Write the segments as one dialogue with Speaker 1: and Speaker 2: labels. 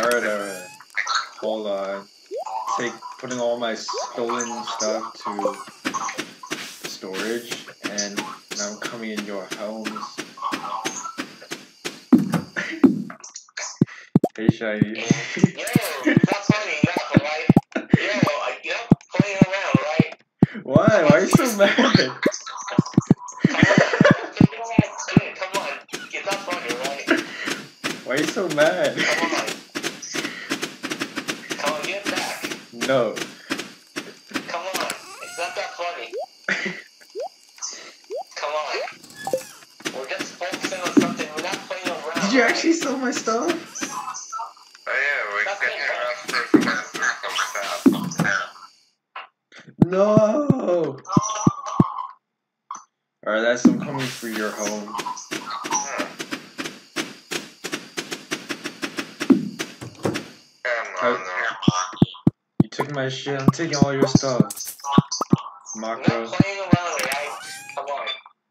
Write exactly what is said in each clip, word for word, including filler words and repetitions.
Speaker 1: alright, alright. Hold on. Take putting all my stolen stuff to storage, and now I'm coming in your homes. Hey, Shiny.
Speaker 2: Yo, that's funny enough, alright? Yo, I get up playing around, right?
Speaker 1: Why? Why are you so mad?
Speaker 2: Come on, take it back. Yeah, come on. It's not funny, right?
Speaker 1: Why are you so mad?
Speaker 2: Come on. Come on, get back.
Speaker 1: No.
Speaker 2: Come on. It's not that funny. Come on. We're just focusing on something. We're not playing around.
Speaker 1: Did you actually steal my stuff?
Speaker 3: Oh yeah, we can get our first stuff.
Speaker 1: No. Alright, that's I'm coming for your home. I, you took my shit. I'm taking all your stuff.
Speaker 2: We're
Speaker 1: Mako.
Speaker 2: not playing around, right? Come on.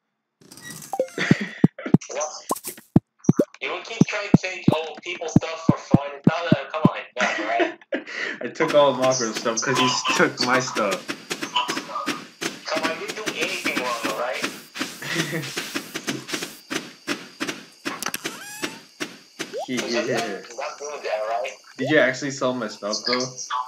Speaker 2: What? You don't keep trying to take old people's stuff for fun. It's not a, come on, no, right?
Speaker 1: I took all of Mako's stuff because he took my stuff.
Speaker 2: Come on, you didn't do anything wrong, alright?
Speaker 1: He,
Speaker 2: So
Speaker 1: yeah.
Speaker 2: just not doing that, right?
Speaker 1: Did you actually sell my stuff though?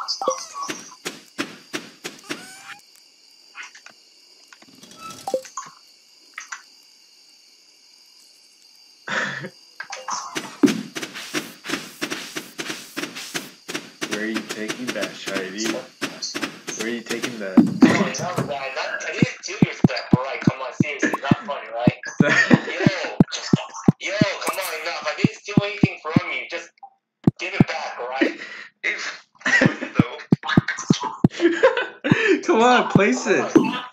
Speaker 1: Where are you taking that, Shiny? Where are you taking that?
Speaker 2: Come on, that was bad. Not, I didn't steal your stuff, alright? Come on, seriously, it's not funny, right? Yo, yo, come on, enough. I didn't steal anything from you. Just give it back, alright?
Speaker 1: Come on, place it.
Speaker 2: Come on,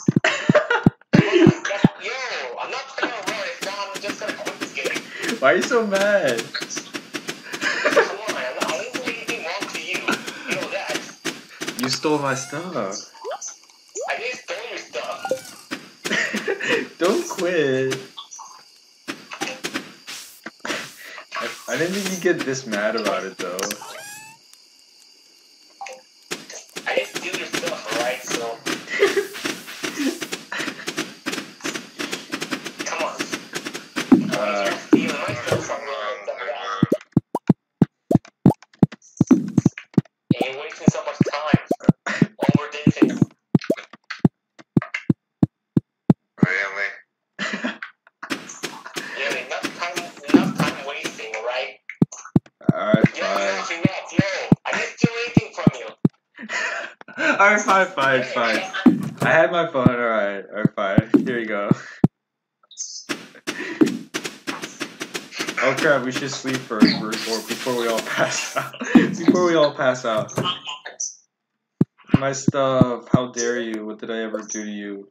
Speaker 2: yo, I'm not playing around. If not, I'm just gonna quit this game.
Speaker 1: Why are you so mad?
Speaker 2: Come on, I'm not, I didn't do anything wrong to you. You know that.
Speaker 1: You stole my stuff.
Speaker 2: I didn't steal your stuff.
Speaker 1: Don't quit. I, I didn't think you'd get this mad about it though.
Speaker 2: I didn't steal your stuff, alright? So. Come on.
Speaker 1: Uh,
Speaker 2: You're stealing my stuff from me. And you're wasting so much time over this thing.
Speaker 3: Really?
Speaker 2: Yeah, enough time, enough time wasting, alright?
Speaker 1: Alright,
Speaker 2: Yo,
Speaker 1: fine.
Speaker 2: enough, enough, yo. I didn't steal anything from you.
Speaker 1: Alright, fine, fine, fine. I had my phone, alright. Alright, fine. Here you go. Oh crap, we should sleep first before, before we all pass out. Before we all pass out. My stuff, how dare you? What did I ever do to you?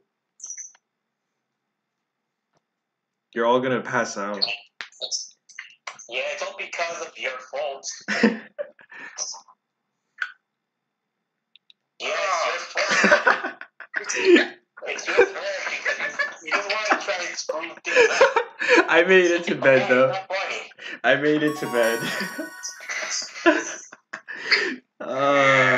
Speaker 1: You're all gonna pass out.
Speaker 2: Yeah, it's all because of your fault. Yeah, it's your fault. It's your fault because you don't want to try to screw things up.
Speaker 1: I made it to bed though.
Speaker 2: Not funny.
Speaker 1: I made it to bed. uh,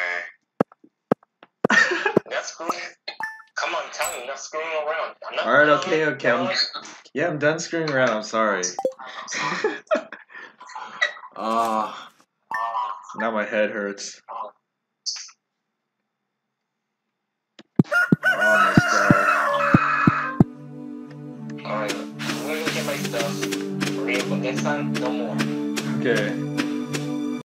Speaker 2: Not screwing. Come on, tell me, not screwing around. I'm not.
Speaker 1: Alright, okay, okay. I'm, yeah, I'm done screwing around. I'm sorry. Ah, uh, now my head hurts. Oh, my stuff.
Speaker 2: Alright, I'm gonna go get my stuff. For real, but next time, no more.
Speaker 1: Okay.